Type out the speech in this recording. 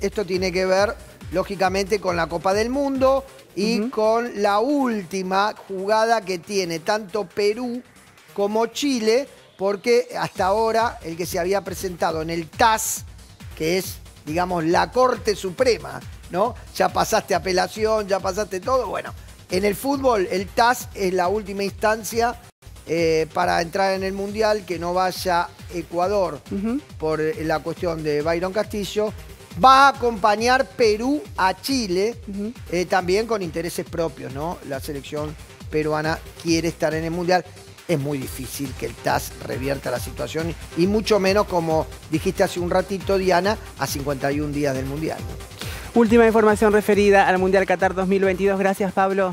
esto tiene que ver, lógicamente, con la Copa del Mundo y con la última jugada que tiene tanto Perú como Chile, porque hasta ahora el que se había presentado en el TAS, que es, digamos, la Corte Suprema, ¿no? Ya pasaste apelación, ya pasaste todo. Bueno, en el fútbol el TAS es la última instancia para entrar en el Mundial, que no vaya Ecuador por la cuestión de Byron Castillo. Va a acompañar Perú a Chile, también con intereses propios, ¿no? La selección peruana quiere estar en el Mundial. Es muy difícil que el TAS revierta la situación y mucho menos, como dijiste hace un ratito, Diana, a 51 días del Mundial, ¿no? Última información referida al Mundial Qatar 2022. Gracias, Pablo.